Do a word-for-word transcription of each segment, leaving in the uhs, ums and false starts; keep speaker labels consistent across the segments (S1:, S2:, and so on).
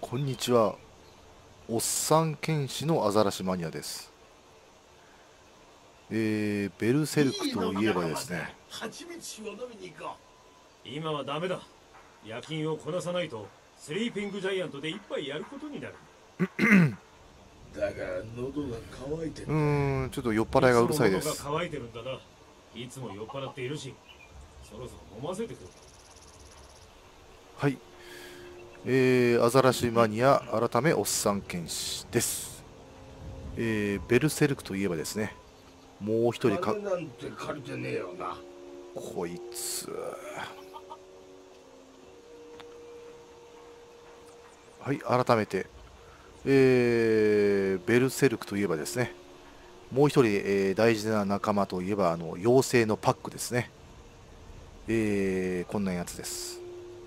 S1: こんにちは。おっさん剣士のアザラシマニアです。えー、ベルセルクといえばですね。
S2: 今はダメだ。夜勤をこなさないとスリーピングジャイアントで一杯やることになる。
S3: だが喉が渇いてる。
S1: うーん、ちょっと酔っ払いがうるさいです。
S2: いつも喉が渇いてるんだな。いつも酔っ払っているし、そろそろ飲ませてくれ。
S1: はい。えー、アザラシマニア改めおっさん剣士です。えー、ベルセルクといえばですね。もう一人か。
S3: 金なんて借りてねえよな。
S1: こいつ。はい、改めて。えー、ベルセルクといえばですね。もう一人、えー、大事な仲間といえば、あの妖精のパックですね。えー、こんなやつです。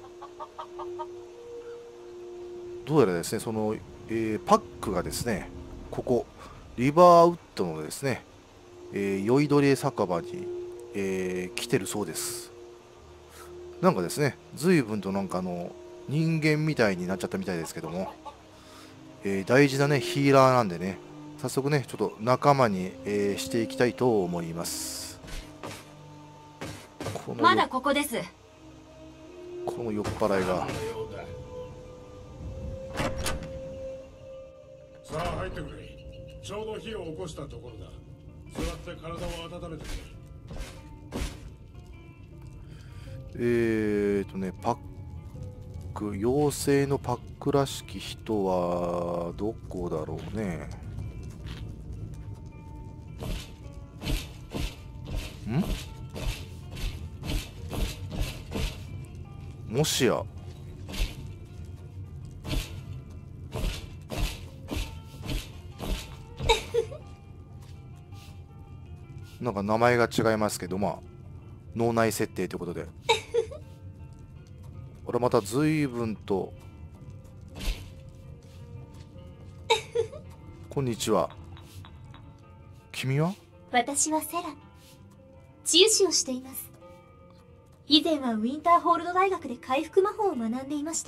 S1: どうやらですね、その、えー、パックがですね、ここ、リバーウッドのですね、えー、酔いどれ酒場に、えー、来てるそうです。なんかですね、随分となんかあの、人間みたいになっちゃったみたいですけども、えー、大事なね、ヒーラーなんでね、早速ね、ちょっと仲間に、えー、していきたいと思います。この
S4: まだここです。
S1: この酔っ払いが。
S5: さあ入ってくれ。ちょうど火を起こしたところだ。座って体を温めてくれ。
S1: えーとね、パック、妖精のパックらしき人はどこだろうね。んもしや。なんか名前が違いますけど、まあ、脳内設定ということで。俺また随分と。こんにちは。君は？
S4: 私はセラ。治癒士をしています。以前はウィンターホールド大学で回復魔法を学んでいました。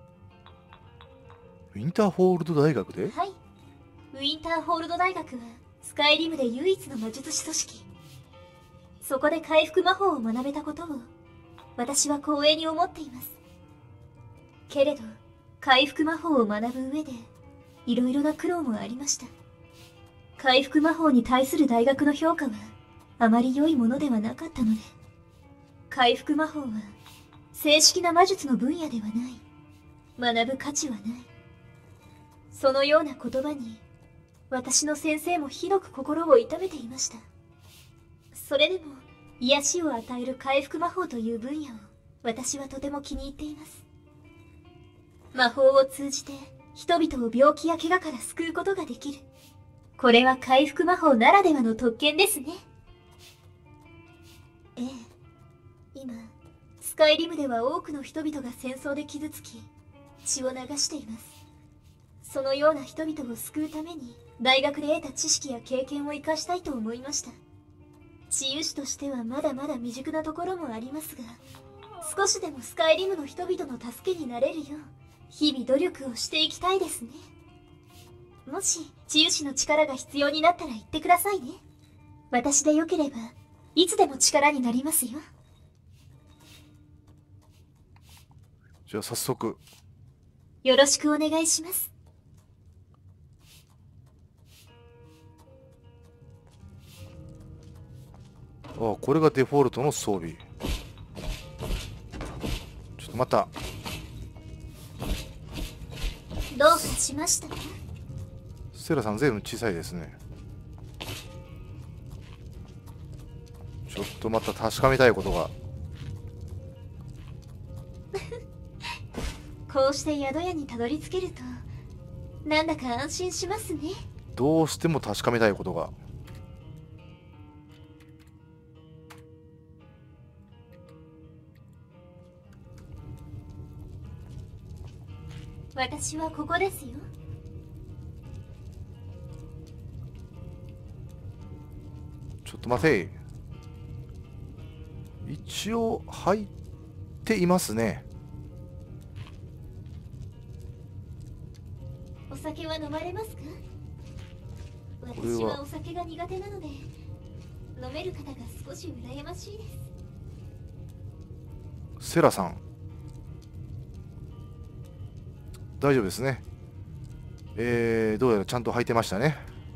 S1: ウィンターホールド大学で？
S4: はい。ウィンターホールド大学はスカイリムで唯一の魔術師組織。そこで回復魔法を学べたことを私は光栄に思っています。けれど回復魔法を学ぶ上でいろいろな苦労もありました。回復魔法に対する大学の評価はあまり良いものではなかったので、回復魔法は正式な魔術の分野ではない。学ぶ価値はない。そのような言葉に私の先生もひどく心を痛めていました。それでも癒しを与える回復魔法という分野を私はとても気に入っています。魔法を通じて人々を病気や怪我から救うことができる。これは回復魔法ならではの特権ですね。ええ、今スカイリムでは多くの人々が戦争で傷つき血を流しています。そのような人々を救うために大学で得た知識や経験を生かしたいと思いました。治癒士としてはまだまだ未熟なところもありますが、少しでもスカイリムの人々の助けになれるよう日々努力をしていきたいですね。もし治癒士の力が必要になったら言ってくださいね。私でよければいつでも力になりますよ。
S1: じゃあ早速
S4: よろしくお願いします。
S1: ああ、これがデフォルトの装備。ちょっとまた。
S4: どうかしましたか？
S1: セラさん随分小さいですね。ちょっとまた確かめたいことが。
S4: こうして宿屋にたどり着けるとなんだか安心しますね。
S1: どうしても確かめたいことが。
S4: 私はここですよ。
S1: ちょっと待て。一応入っていますね。
S4: お酒は飲まれますか？
S1: これは
S4: 私はお酒が苦手なので、飲める方が少し羨ましいです。
S1: セラさん、大丈夫ですね。えー、どうやらちゃんと履いてましたね。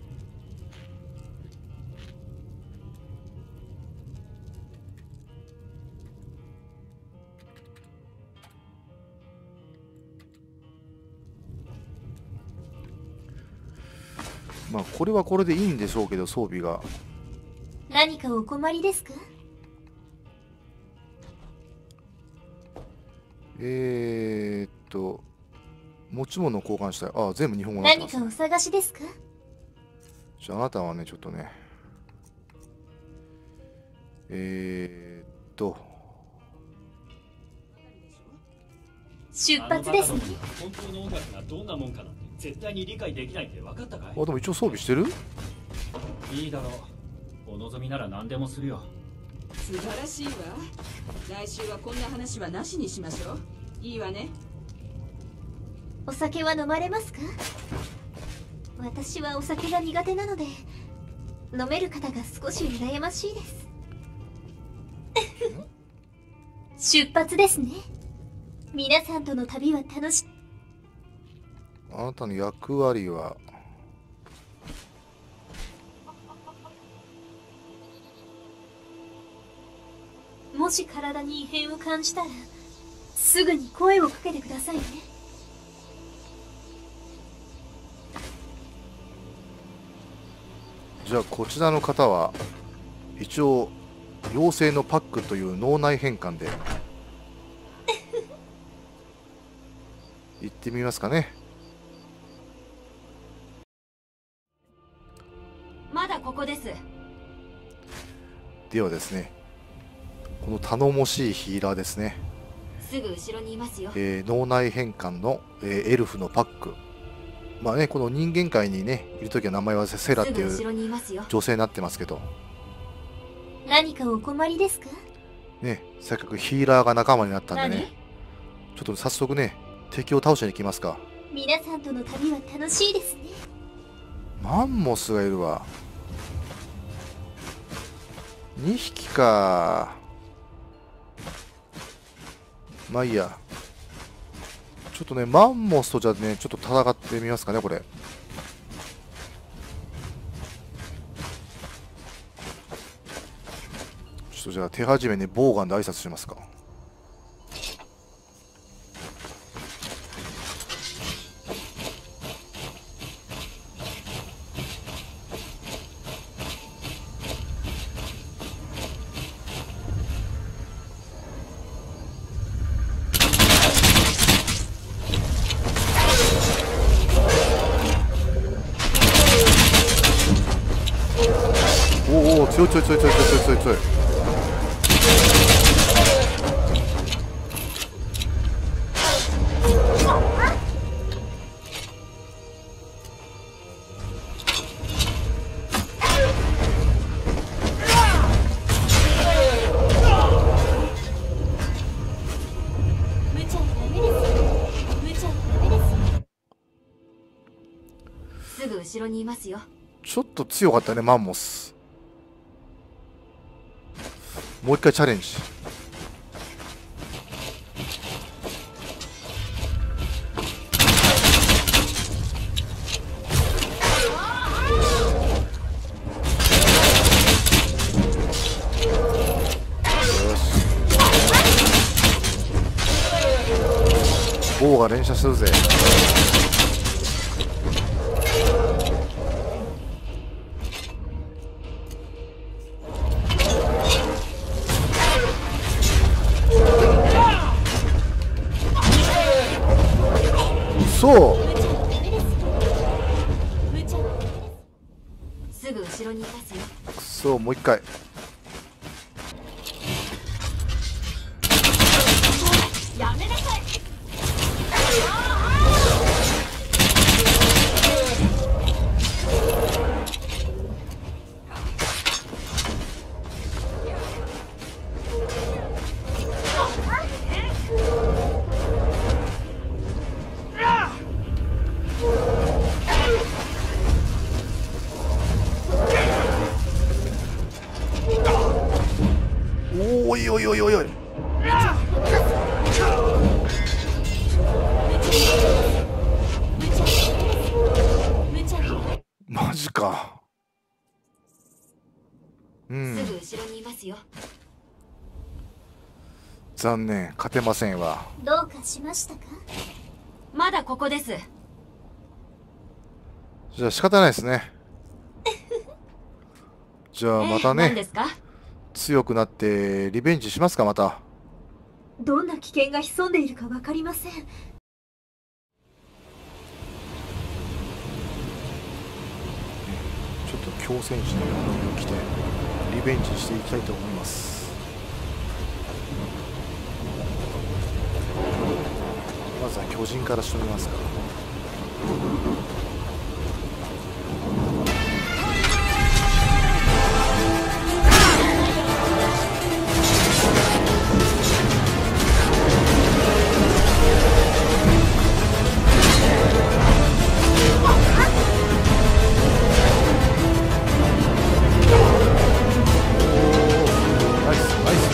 S1: まあこれはこれでいいんでしょうけど、装備が。
S4: 何かお困りですか？
S1: えーっと持ち物交換したい。ああ、全部日本語になってます、ね。
S4: 何かお探しですか？
S1: じゃああなたはね、ちょっとね、えーっと
S4: 出発ですね。
S6: 本当の音楽がどんなもんかなんて絶対に理解できないって分かったかい？
S1: あ、でも一応装備してる？
S6: いいだろう。お望みなら何でもするよ。
S7: 素晴らしいわ。来週はこんな話はなしにしましょう。いいわね。
S4: お酒は飲まれますか？私はお酒が苦手なので、飲める方が少し羨ましいです出発ですね。皆さんとの旅は楽し
S1: あなたの役割は
S4: もし体に異変を感じたらすぐに声をかけてくださいね。
S1: じゃあこちらの方は一応妖精のパックという脳内変換で行ってみますかね。
S7: まだここです。
S1: ではですね、この頼もしいヒーラーですね、
S7: すぐ後ろにいますよ。
S1: えー脳内変換の、えーエルフのパック。まあね、この人間界にねいるときは名前はセラって
S7: すぐ後ろ
S1: いう
S7: にいますよ。
S1: 女性になってますけど
S4: 何かお困りですか？
S1: ね、せっかくヒーラーが仲間になったんで
S4: 何？
S1: ね、ちょっと早速ね敵を倒しに行きますか。
S4: 皆さんとの旅は楽しいですね。
S1: マンモスがいるわ。にひきか。まあいいや。ちょっとね、マンモスとじゃあね、ちょっと戦ってみますかね、これ。ちょっとじゃあ手始めね、ボウガンで挨拶しますか。おお、強い強い強い強い強い強い強い強い。
S4: 無茶はダメです。無茶はダメです。
S7: すぐ後ろにいますよ。
S1: ちょっと強かったね、マンモス。もう一回チャレンジ。よし、ボウが連射するぜ。そう
S4: 無茶はダメです。
S7: すぐ後ろにいますよ。
S1: くそ、もう一回。
S7: やめなさい。
S1: おいおいおい。マジか。うん。
S4: すぐ後ろにいますよ。
S1: 残念、勝てませんわ。
S4: どうかしましたか？
S7: まだここです。
S1: じゃあ仕方ないですね。じゃあまたね、
S7: 何ですか？
S1: 強くなってリベンジしますか、また。
S4: どんな危険が潜んでいるかわかりません。
S1: ちょっと強戦士の鎧を着てリベンジしていきたいと思います。まずは巨人から仕留めますか。ナイスナイス。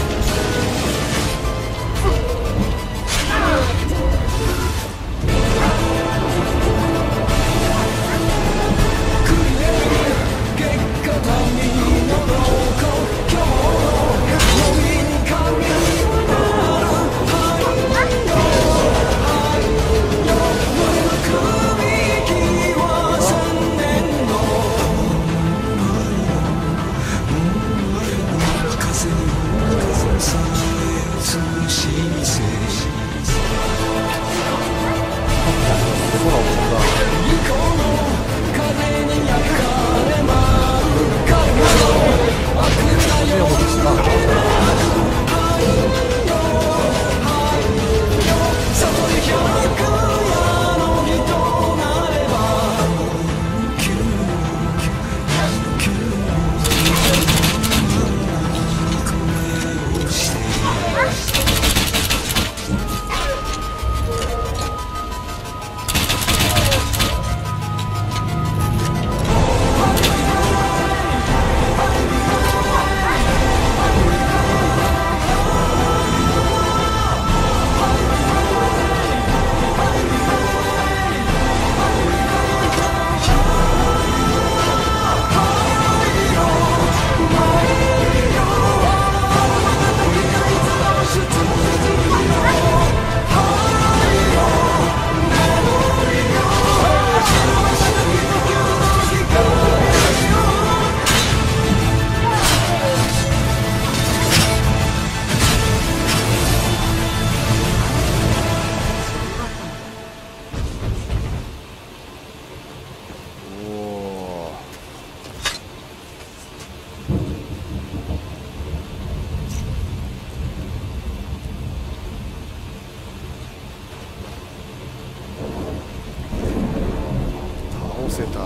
S1: せた。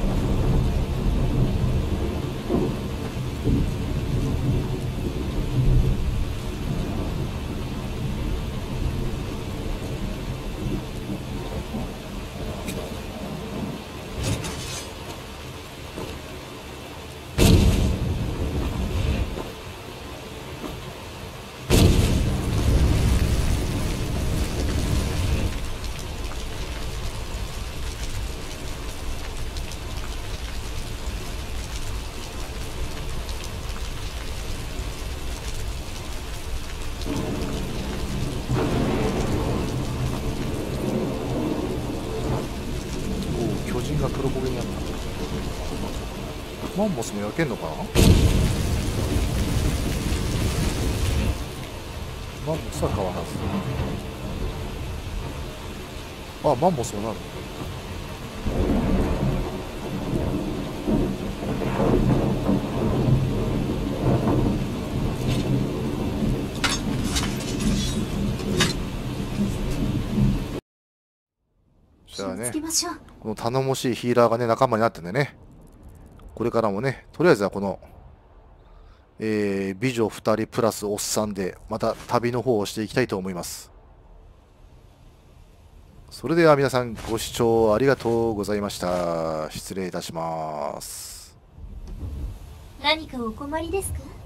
S1: 巨人が黒焦げになった。マンモスも焼けんのかな。マンモスは変わらず。あ、マンモスもなる。じゃあね、この頼もしいヒーラーがね、仲間になってんでね、これからもね、とりあえずはこの、えー、美女ふたりプラスおっさんで、また旅の方をしていきたいと思います。それでは皆さんご視聴ありがとうございました。失礼いたします。
S4: 何かお困りですか？